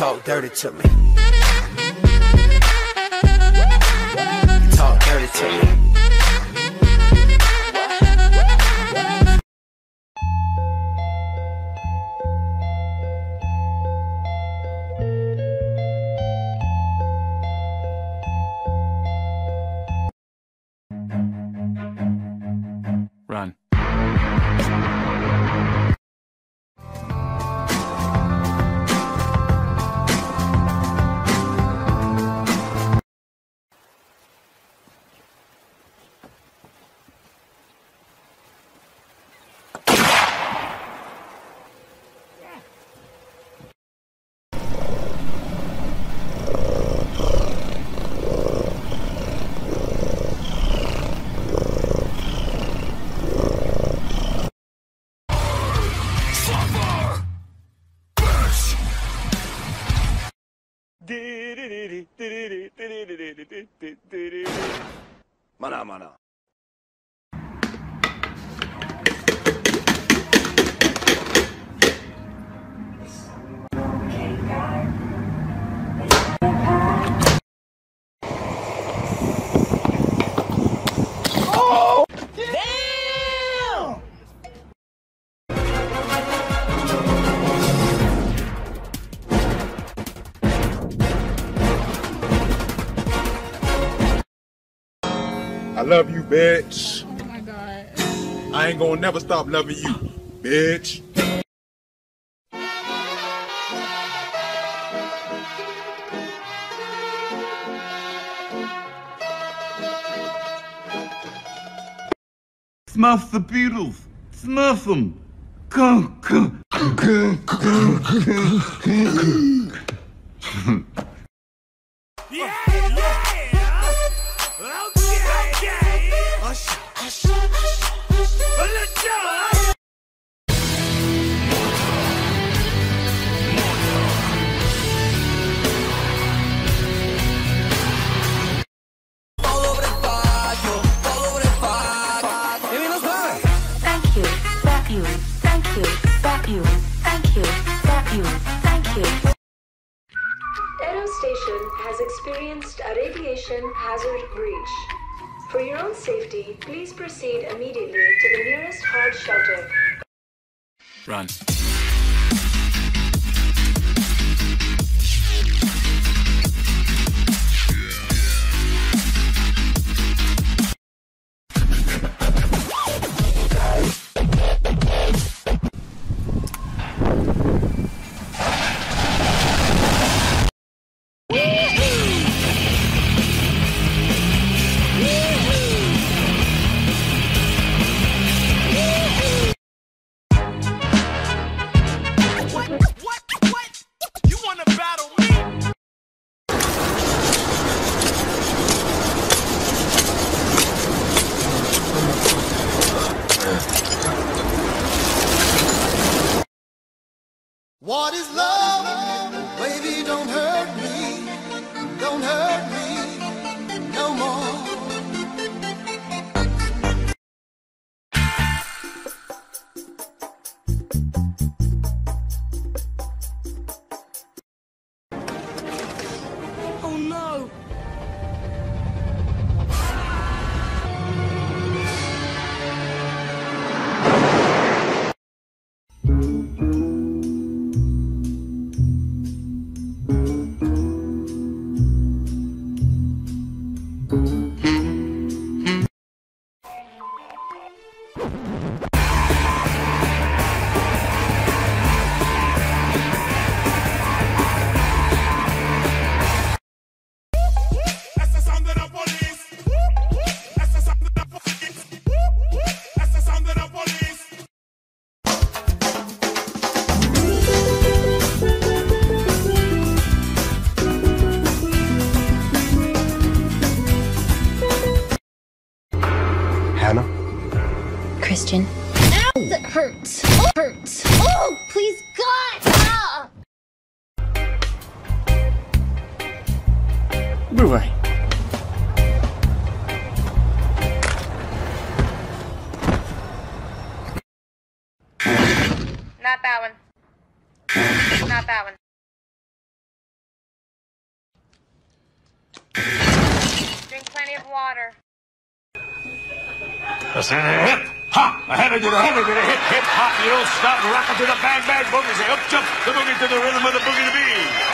talk dirty to me. Talk dirty to me. Run. Mana mana. I love you, bitch. Oh my God. I ain't gonna never stop loving you, bitch. Snuff the Beatles. Snuff them. Come, come. Station has experienced a radiation hazard breach. For your own safety, please proceed immediately to the nearest hard shelter. Run. What is love? Baby, don't hurt me. Don't hurt me no more. Oh no. Christian. Ow! That hurts. Oh, hurts. Oh, please, God! Ah! Бывай. Not that one. Not that one. plenty of water. Listen to the hip hop, ahead of you, the hip hip hop. You don't stop rocking to the bang bang boogie. Say up jump the boogie to the rhythm of the boogie to beat.